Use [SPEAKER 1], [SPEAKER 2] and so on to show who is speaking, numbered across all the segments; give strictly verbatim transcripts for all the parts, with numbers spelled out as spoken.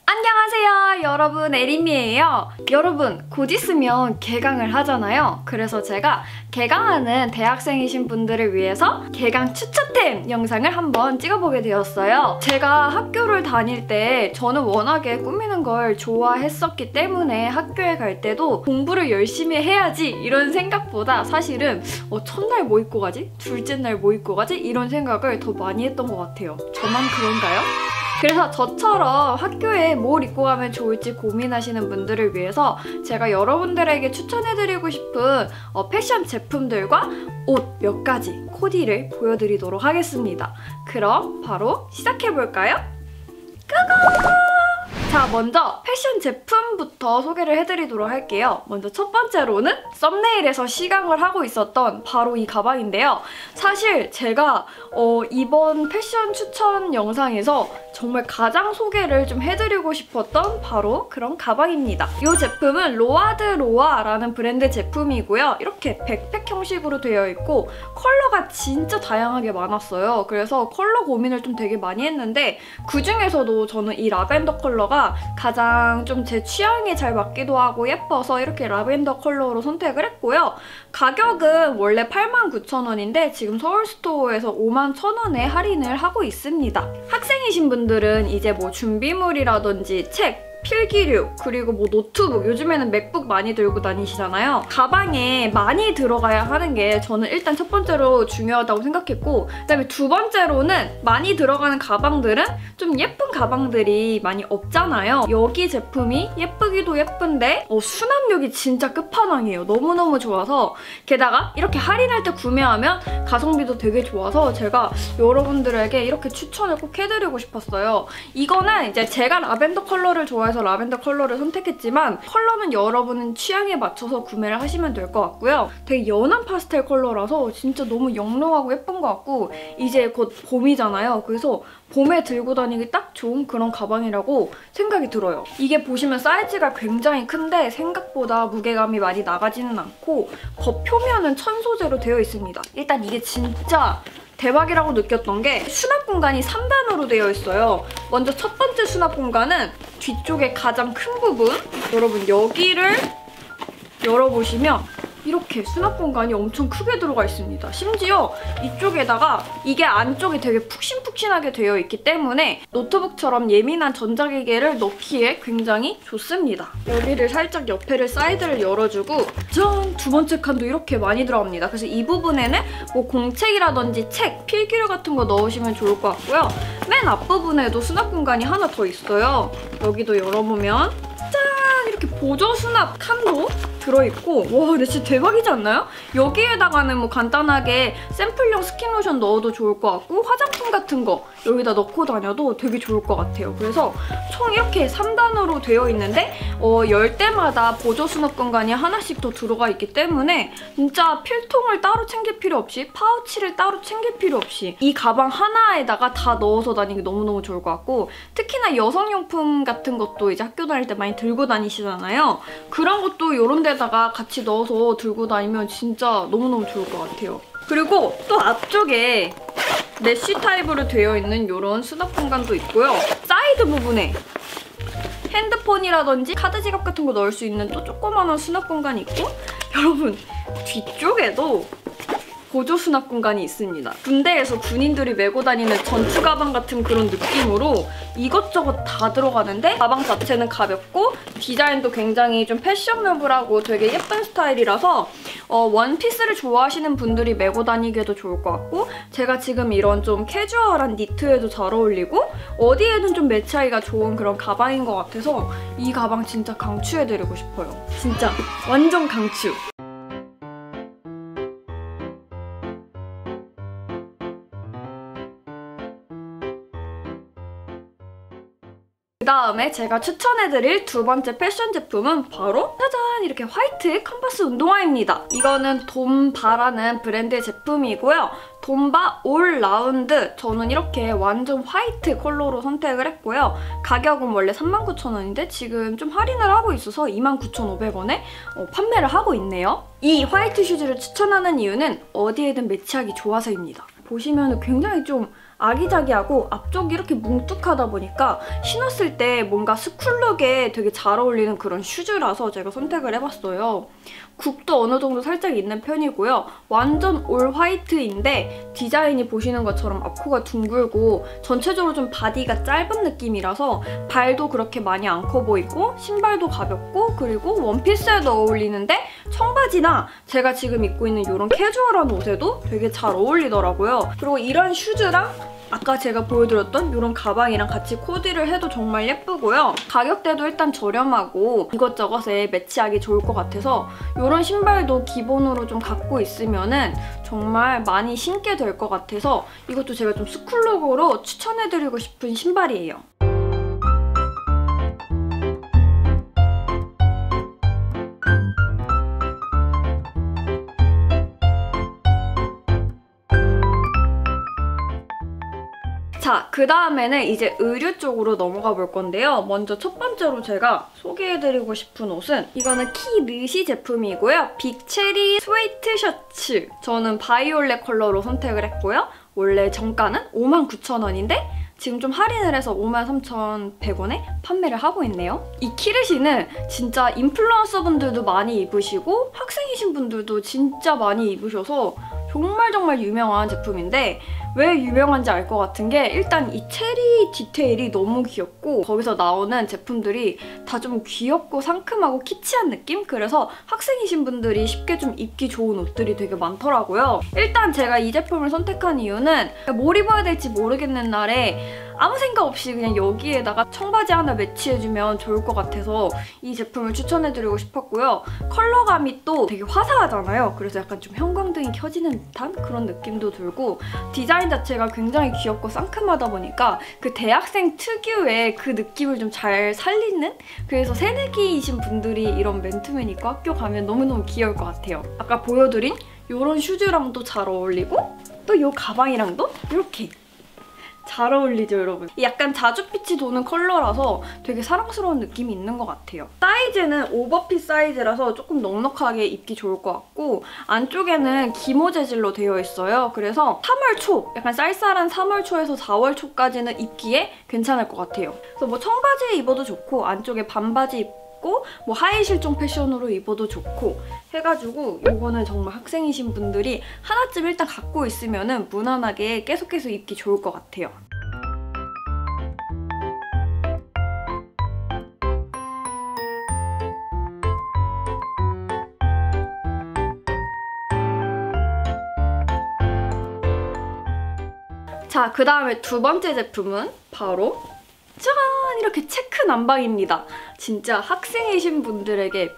[SPEAKER 1] 안녕하세요 여러분, 에림이에요. 여러분, 곧 있으면 개강을 하잖아요. 그래서 제가 개강하는 대학생이신 분들을 위해서 개강 추천템 영상을 한번 찍어보게 되었어요. 제가 학교를 다닐 때 저는 워낙에 꾸미는 걸 좋아했었기 때문에 학교에 갈 때도 공부를 열심히 해야지 이런 생각보다 사실은 어, 첫날 뭐 입고 가지? 둘째 날 뭐 입고 가지? 이런 생각을 더 많이 했던 것 같아요. 저만 그런가요? 그래서 저처럼 학교에 뭘 입고 가면 좋을지 고민하시는 분들을 위해서 제가 여러분들에게 추천해드리고 싶은 어, 패션 제품들과 옷 몇 가지 코디를 보여드리도록 하겠습니다. 그럼 바로 시작해볼까요? 고고! 자, 먼저 패션 제품부터 소개를 해드리도록 할게요. 먼저 첫 번째로는 썸네일에서 시강을 하고 있었던 바로 이 가방인데요. 사실 제가 어, 이번 패션 추천 영상에서 정말 가장 소개를 좀 해드리고 싶었던 바로 그런 가방입니다. 이 제품은 로아드 로아라는 브랜드 제품이고요. 이렇게 백팩 형식으로 되어 있고 컬러가 진짜 다양하게 많았어요. 그래서 컬러 고민을 좀 되게 많이 했는데 그중에서도 저는 이 라벤더 컬러가 가장 좀 제 취향에 잘 맞기도 하고 예뻐서 이렇게 라벤더 컬러로 선택을 했고요. 가격은 원래 팔만 구천 원인데 지금 서울스토어에서 오만 천 원에 할인을 하고 있습니다. 학생이신 분들은 이제 뭐 준비물이라든지 책, 필기류, 그리고 뭐 노트북, 요즘에는 맥북 많이 들고 다니시잖아요. 가방에 많이 들어가야 하는 게 저는 일단 첫 번째로 중요하다고 생각했고, 그다음에 두 번째로는 많이 들어가는 가방들은 좀 예쁜 가방들이 많이 없잖아요. 여기 제품이 예쁘기도 예쁜데 어, 수납력이 진짜 끝판왕이에요. 너무너무 좋아서, 게다가 이렇게 할인할 때 구매하면 가성비도 되게 좋아서 제가 여러분들에게 이렇게 추천을 꼭 해드리고 싶었어요. 이거는 이제 제가 라벤더 컬러를 좋아해서 그래서 라벤더 컬러를 선택했지만 컬러는 여러분 취향에 맞춰서 구매를 하시면 될 것 같고요. 되게 연한 파스텔 컬러라서 진짜 너무 영롱하고 예쁜 것 같고, 이제 곧 봄이잖아요. 그래서 봄에 들고 다니기 딱 좋은 그런 가방이라고 생각이 들어요. 이게 보시면 사이즈가 굉장히 큰데 생각보다 무게감이 많이 나가지는 않고 겉표면은 천 소재로 되어 있습니다. 일단 이게 진짜 대박이라고 느꼈던 게 수납 공간이 삼 단으로 되어 있어요. 먼저 첫 번째 수납 공간은 뒤쪽에 가장 큰 부분, 여러분 여기를 열어보시면 이렇게 수납 공간이 엄청 크게 들어가 있습니다. 심지어 이쪽에다가 이게 안쪽이 되게 푹신푹신하게 되어 있기 때문에 노트북처럼 예민한 전자기기를 넣기에 굉장히 좋습니다. 여기를 살짝 옆에를 사이드를 열어주고 짠! 두 번째 칸도 이렇게 많이 들어갑니다. 그래서 이 부분에는 뭐 공책이라든지 책, 필기류 같은 거 넣으시면 좋을 것 같고요. 맨 앞부분에도 수납 공간이 하나 더 있어요. 여기도 열어보면 짠! 이렇게 보조 수납 칸도 들어있고, 와 근데 진짜 대박이지 않나요? 여기에다가는 뭐 간단하게 샘플용 스킨로션 넣어도 좋을 것 같고 화장품 같은 거 여기다 넣고 다녀도 되게 좋을 것 같아요. 그래서 총 이렇게 삼 단으로 되어 있는데 어, 열 때마다 보조 수납 공간이 하나씩 더 들어가 있기 때문에 진짜 필통을 따로 챙길 필요 없이, 파우치를 따로 챙길 필요 없이 이 가방 하나에다가 다 넣어서 다니기 너무너무 좋을 것 같고, 특히나 여성용품 같은 것도 이제 학교 다닐 때 많이 들고 다니시잖아요. 그런 것도 이런 데 에다가 같이 넣어서 들고 다니면 진짜 너무너무 좋을 것 같아요. 그리고 또 앞쪽에 메쉬 타입으로 되어 있는 이런 수납 공간도 있고요. 사이드 부분에 핸드폰이라든지 카드 지갑 같은 거 넣을 수 있는 또 조그마한 수납 공간이 있고, 여러분 뒤쪽에도 보조 수납 공간이 있습니다. 군대에서 군인들이 메고 다니는 전투 가방 같은 그런 느낌으로 이것저것 다 들어가는데 가방 자체는 가볍고 디자인도 굉장히 좀 패셔너블하고 되게 예쁜 스타일이라서 어, 원피스를 좋아하시는 분들이 메고 다니기에도 좋을 것 같고, 제가 지금 이런 좀 캐주얼한 니트에도 잘 어울리고 어디에든 좀 매치하기가 좋은 그런 가방인 것 같아서 이 가방 진짜 강추해드리고 싶어요. 진짜 완전 강추! 그 다음에 제가 추천해드릴 두 번째 패션 제품은 바로 짜잔! 이렇게 화이트 컨버스 운동화입니다. 이거는 돔바라는 브랜드의 제품이고요. 돔바 올 라운드, 저는 이렇게 완전 화이트 컬러로 선택을 했고요. 가격은 원래 삼만 구천 원인데 지금 좀 할인을 하고 있어서 이만 구천 오백 원에 어, 판매를 하고 있네요. 이 화이트 슈즈를 추천하는 이유는 어디에든 매치하기 좋아서입니다. 보시면 굉장히 좀 아기자기하고 앞쪽이 이렇게 뭉툭하다 보니까 신었을 때 뭔가 스쿨룩에 되게 잘 어울리는 그런 슈즈라서 제가 선택을 해봤어요. 굽도 어느 정도 살짝 있는 편이고요. 완전 올 화이트인데 디자인이 보시는 것처럼 앞코가 둥글고 전체적으로 좀 바디가 짧은 느낌이라서 발도 그렇게 많이 안 커 보이고 신발도 가볍고 그리고 원피스에도 어울리는데 청바지나 제가 지금 입고 있는 이런 캐주얼한 옷에도 되게 잘 어울리더라고요. 그리고 이런 슈즈랑 아까 제가 보여드렸던 이런 가방이랑 같이 코디를 해도 정말 예쁘고요. 가격대도 일단 저렴하고 이것저것에 매치하기 좋을 것 같아서 이런 신발도 기본으로 좀 갖고 있으면은 정말 많이 신게 될 것 같아서 이것도 제가 좀 스쿨룩으로 추천해드리고 싶은 신발이에요. 자, 그 다음에는 이제 의류 쪽으로 넘어가 볼 건데요. 먼저 첫 번째로 제가 소개해드리고 싶은 옷은 이거는 키르시 제품이고요. 빅체리 스웨이트 셔츠. 저는 바이올렛 컬러로 선택을 했고요. 원래 정가는 오만 구천 원인데 지금 좀 할인을 해서 오만 삼천백 원에 판매를 하고 있네요. 이 키르시는 진짜 인플루언서 분들도 많이 입으시고 학생이신 분들도 진짜 많이 입으셔서 정말 정말 유명한 제품인데 왜 유명한지 알 것 같은 게 일단 이 체리 디테일이 너무 귀엽고 거기서 나오는 제품들이 다 좀 귀엽고 상큼하고 키치한 느낌? 그래서 학생이신 분들이 쉽게 좀 입기 좋은 옷들이 되게 많더라고요. 일단 제가 이 제품을 선택한 이유는 뭘 입어야 될지 모르겠는 날에 아무 생각 없이 그냥 여기에다가 청바지 하나 매치해주면 좋을 것 같아서 이 제품을 추천해드리고 싶었고요. 컬러감이 또 되게 화사하잖아요. 그래서 약간 좀 형광등이 켜지는 듯한 그런 느낌도 들고 디자인 자체가 굉장히 귀엽고 상큼하다 보니까 그 대학생 특유의 그 느낌을 좀 잘 살리는? 그래서 새내기이신 분들이 이런 맨투맨 입고 학교 가면 너무너무 귀여울 것 같아요. 아까 보여드린 이런 슈즈랑도 잘 어울리고 또 이 가방이랑도 이렇게 잘 어울리죠, 여러분? 약간 자주빛이 도는 컬러라서 되게 사랑스러운 느낌이 있는 것 같아요. 사이즈는 오버핏 사이즈라서 조금 넉넉하게 입기 좋을 것 같고 안쪽에는 기모 재질로 되어 있어요. 그래서 삼월 초, 약간 쌀쌀한 삼월 초에서 사월 초까지는 입기에 괜찮을 것 같아요. 그래서 뭐 청바지에 입어도 좋고 안쪽에 반바지 입고 뭐 하이 실종 패션으로 입어도 좋고 해가지고 이거는 정말 학생이신 분들이 하나쯤 일단 갖고 있으면 무난하게 계속해서 입기 좋을 것 같아요. 자, 그 다음에 두 번째 제품은 바로 짠! 이렇게 체크 남방입니다. 진짜 학생이신 분들에게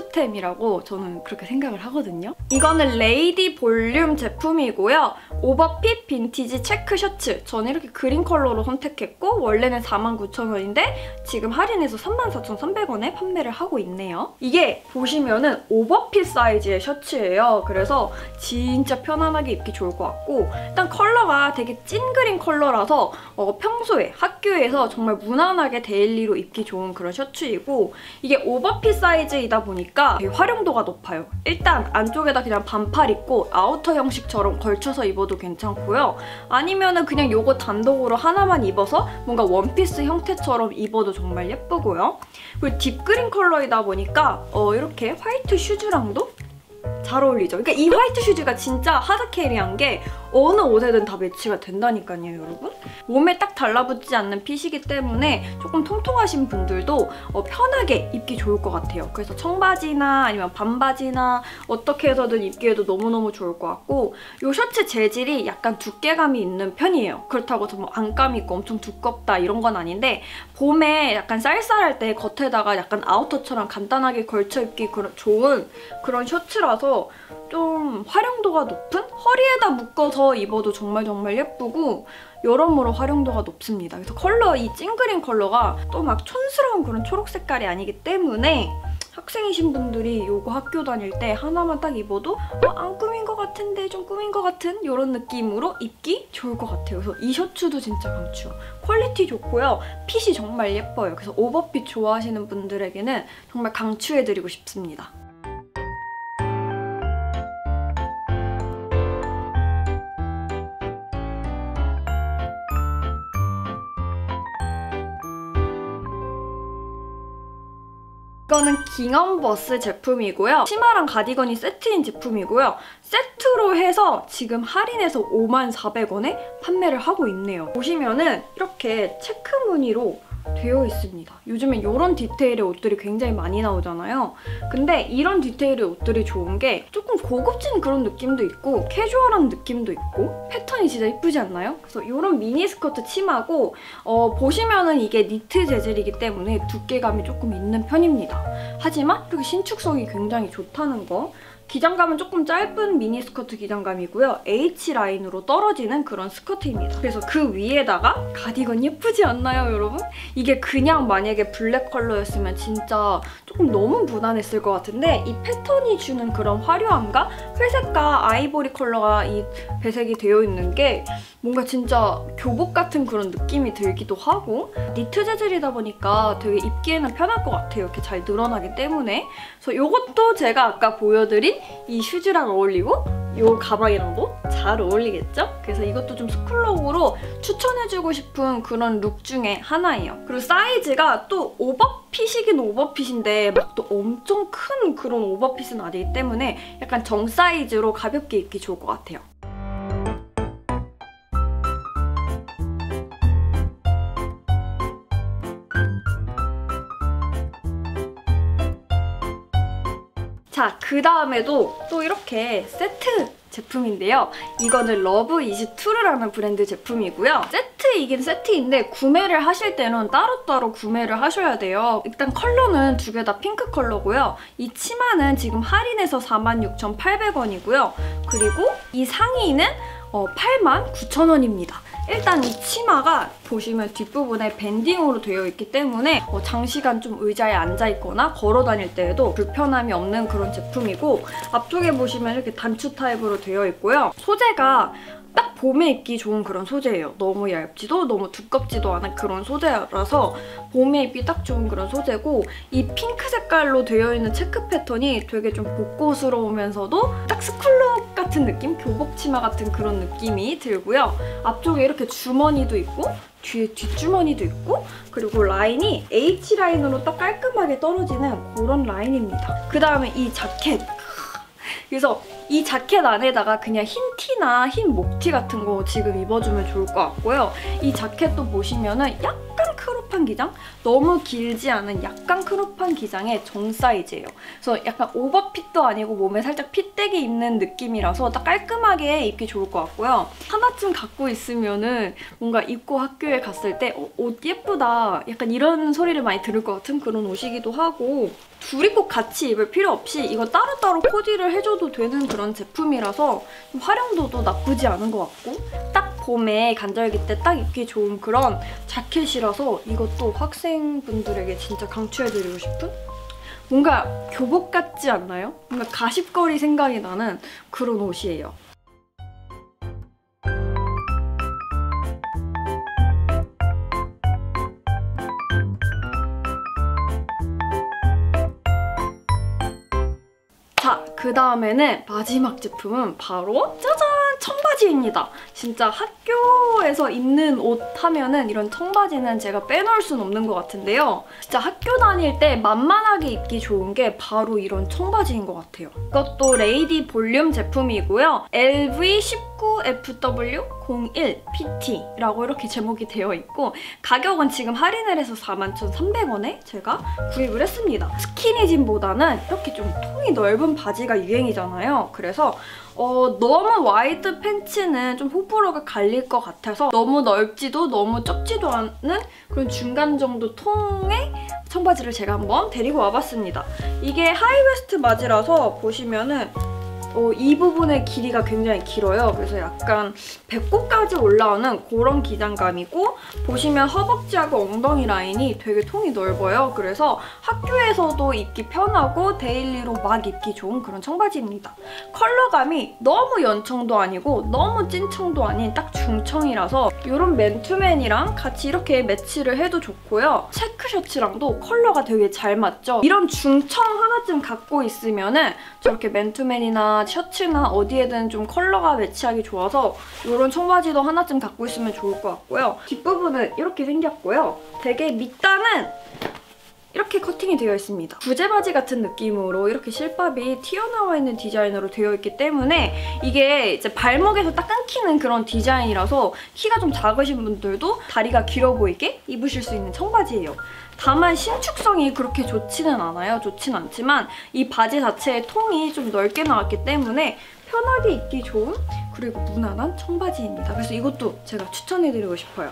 [SPEAKER 1] 필수템이라고 저는 그렇게 생각을 하거든요. 이거는 레이디 볼륨 제품이고요. 오버핏 빈티지 체크 셔츠. 저는 이렇게 그린 컬러로 선택했고 원래는 사만 구천 원인데 지금 할인해서 삼만 사천삼백 원에 판매를 하고 있네요. 이게 보시면은 오버핏 사이즈의 셔츠예요. 그래서 진짜 편안하게 입기 좋을 것 같고 일단 컬러가 되게 찐그린 컬러라서 어, 평소에 학교에서 정말 무난하게 데일리로 입기 좋은 그런 셔츠이고 이게 오버핏 사이즈이다 보니까 되게 활용도가 높아요. 일단 안쪽에다 그냥 반팔 입고 아우터 형식처럼 걸쳐서 입어도 괜찮고요. 아니면은 그냥 요거 단독으로 하나만 입어서 뭔가 원피스 형태처럼 입어도 정말 예쁘고요. 그리고 딥그린 컬러이다 보니까 어, 이렇게 화이트 슈즈랑도 잘 어울리죠. 그러니까 이 화이트 슈즈가 진짜 하드캐리한 게 어느 옷에든 다 매치가 된다니까요, 여러분. 몸에 딱 달라붙지 않는 핏이기 때문에 조금 통통하신 분들도 어, 편하게 입기 좋을 것 같아요. 그래서 청바지나 아니면 반바지나 어떻게 해서든 입기에도 너무너무 좋을 것 같고 이 셔츠 재질이 약간 두께감이 있는 편이에요. 그렇다고 뭐 안감 있고 엄청 두껍다 이런 건 아닌데 봄에 약간 쌀쌀할 때 겉에다가 약간 아우터처럼 간단하게 걸쳐 입기 좋은 그런 셔츠라서 좀 활용도가 높은? 허리에다 묶어서 입어도 정말 정말 예쁘고 여러모로 활용도가 높습니다. 그래서 컬러, 이 찡그린 컬러가 또 막 촌스러운 그런 초록 색깔이 아니기 때문에 학생이신 분들이 이거 학교 다닐 때 하나만 딱 입어도 어, 안 꾸민 것 같은데 좀 꾸민 것 같은 이런 느낌으로 입기 좋을 것 같아요. 그래서 이 셔츠도 진짜 강추. 퀄리티 좋고요. 핏이 정말 예뻐요. 그래서 오버핏 좋아하시는 분들에게는 정말 강추해드리고 싶습니다. 이거는 깅엄버스 제품이고요. 치마랑 가디건이 세트인 제품이고요. 세트로 해서 지금 할인해서 오만 사백 원에 판매를 하고 있네요. 보시면은 이렇게 체크 무늬로 되어 있습니다. 요즘에 이런 디테일의 옷들이 굉장히 많이 나오잖아요. 근데 이런 디테일의 옷들이 좋은 게 조금 고급진 그런 느낌도 있고 캐주얼한 느낌도 있고 패턴이 진짜 이쁘지 않나요? 그래서 이런 미니스커트 치마고 어, 보시면은 이게 니트 재질이기 때문에 두께감이 조금 있는 편입니다. 하지만 이렇게 신축성이 굉장히 좋다는 거. 기장감은 조금 짧은 미니스커트 기장감이고요. H라인으로 떨어지는 그런 스커트입니다. 그래서 그 위에다가 가디건 예쁘지 않나요, 여러분? 이게 그냥 만약에 블랙 컬러였으면 진짜 조금 너무 무난했을 것 같은데 이 패턴이 주는 그런 화려함과 회색과 아이보리 컬러가 이 배색이 되어 있는 게 뭔가 진짜 교복 같은 그런 느낌이 들기도 하고 니트 재질이다 보니까 되게 입기에는 편할 것 같아요. 이렇게 잘 늘어나기 때문에. 그래서 이것도 제가 아까 보여드린 이 슈즈랑 어울리고 이 가방이랑도 잘 어울리겠죠? 그래서 이것도 좀 스쿨룩으로 추천해주고 싶은 그런 룩 중에 하나예요. 그리고 사이즈가 또 오버핏이긴 오버핏인데 막 또 엄청 큰 그런 오버핏은 아니기 때문에 약간 정 사이즈로 가볍게 입기 좋을 것 같아요. 자, 그 다음에도 또 이렇게 세트 제품인데요. 이거는 러브 이지투르라는 브랜드 제품이고요. 세트이긴 세트인데 구매를 하실 때는 따로따로 구매를 하셔야 돼요. 일단 컬러는 두 개 다 핑크 컬러고요. 이 치마는 지금 할인해서 사만 육천팔백 원이고요. 그리고 이 상의는 어, 팔만 구천 원입니다. 일단 이 치마가 보시면 뒷부분에 밴딩으로 되어 있기 때문에 어, 장시간 좀 의자에 앉아있거나 걸어 다닐 때에도 불편함이 없는 그런 제품이고 앞쪽에 보시면 이렇게 단추 타입으로 되어 있고요. 소재가 딱 봄에 입기 좋은 그런 소재예요. 너무 얇지도 너무 두껍지도 않은 그런 소재라서 봄에 입기 딱 좋은 그런 소재고 이 핑크 색깔로 되어 있는 체크 패턴이 되게 좀 복고스러우면서도 딱 스쿨룩 같은 느낌? 교복 치마 같은 그런 느낌이 들고요. 앞쪽에 이렇게 주머니도 있고 뒤에 뒷주머니도 있고 그리고 라인이 H라인으로 딱 깔끔하게 떨어지는 그런 라인입니다. 그 다음에 이 자켓. 그래서 이 자켓 안에다가 그냥 흰 티나 흰 목티 같은 거 지금 입어주면 좋을 것 같고요. 이 자켓도 보시면은 약간 크롭한 기장? 너무 길지 않은 약간 크롭한 기장의 정 사이즈예요. 그래서 약간 오버핏도 아니고 몸에 살짝 핏대기 입는 느낌이라서 딱 깔끔하게 입기 좋을 것 같고요. 하나쯤 갖고 있으면은 뭔가 입고 학교에 갔을 때 어, 옷 예쁘다 약간 이런 소리를 많이 들을 것 같은 그런 옷이기도 하고 둘이 꼭 같이 입을 필요 없이 이거 따로따로 코디를 해줘도 되는 그런 제품이라서 좀 활용도도 나쁘지 않은 것 같고 딱 봄에 간절기 때 딱 입기 좋은 그런 자켓이라서 이것도 학생분들에게 진짜 강추해드리고 싶은? 뭔가 교복 같지 않나요? 뭔가 가십거리 생각이 나는 그런 옷이에요. 자, 그 다음에는 마지막 제품은 바로 짜잔! 청바지입니다. 진짜 학교에서 입는 옷 하면은 이런 청바지는 제가 빼놓을 순 없는 것 같은데요. 진짜 학교 다닐 때 만만하게 입기 좋은 게 바로 이런 청바지인 것 같아요. 이것도 레이디 볼륨 제품이고요. 엘브이 십구 에프 더블유 공일 피티라고 이렇게 제목이 되어 있고 가격은 지금 할인을 해서 사만 천삼백 원에 제가 구입을 했습니다. 스키니진보다는 이렇게 좀 통이 넓은 바지가 유행이잖아요. 그래서 어, 너무 와이드 팬츠는 좀 호불호가 갈릴 것 같아서 너무 넓지도 너무 좁지도 않은 그런 중간 정도 통의 청바지를 제가 한번 데리고 와봤습니다. 이게 하이웨스트 바지라서 보시면은 어, 이 부분의 길이가 굉장히 길어요. 그래서 약간 배꼽까지 올라오는 그런 기장감이고 보시면 허벅지하고 엉덩이 라인이 되게 통이 넓어요. 그래서 학교에서도 입기 편하고 데일리로 막 입기 좋은 그런 청바지입니다. 컬러감이 너무 연청도 아니고 너무 찐청도 아닌 딱 중청이라서 이런 맨투맨이랑 같이 이렇게 매치를 해도 좋고요. 체크 셔츠랑도 컬러가 되게 잘 맞죠? 이런 중청 하나쯤 갖고 있으면은 저렇게 맨투맨이나 셔츠나 어디에든 좀 컬러가 매치하기 좋아서 이런 청바지도 하나쯤 갖고 있으면 좋을 것 같고요. 뒷부분은 이렇게 생겼고요. 되게 밑단은 이렇게 커팅을 세팅이 되어 있습니다. 구제바지 같은 느낌으로 이렇게 실밥이 튀어나와 있는 디자인으로 되어 있기 때문에 이게 이제 발목에서 딱 끊기는 그런 디자인이라서 키가 좀 작으신 분들도 다리가 길어 보이게 입으실 수 있는 청바지예요. 다만 신축성이 그렇게 좋지는 않아요. 좋진 않지만 이 바지 자체의 통이 좀 넓게 나왔기 때문에 편하게 입기 좋은 그리고 무난한 청바지입니다. 그래서 이것도 제가 추천해드리고 싶어요.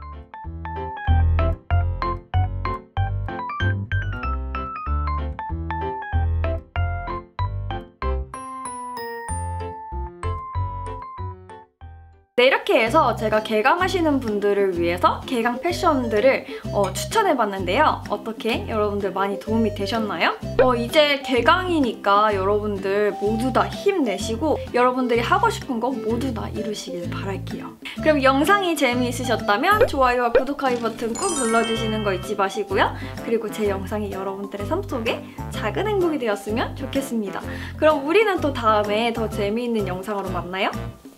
[SPEAKER 1] 네, 이렇게 해서 제가 개강하시는 분들을 위해서 개강 패션들을 어, 추천해봤는데요. 어떻게 여러분들 많이 도움이 되셨나요? 어, 이제 개강이니까 여러분들 모두 다 힘내시고 여러분들이 하고 싶은 거 모두 다 이루시길 바랄게요. 그럼 영상이 재미있으셨다면 좋아요와 구독하기 버튼 꾹 눌러주시는 거 잊지 마시고요. 그리고 제 영상이 여러분들의 삶 속에 작은 행복이 되었으면 좋겠습니다. 그럼 우리는 또 다음에 더 재미있는 영상으로 만나요.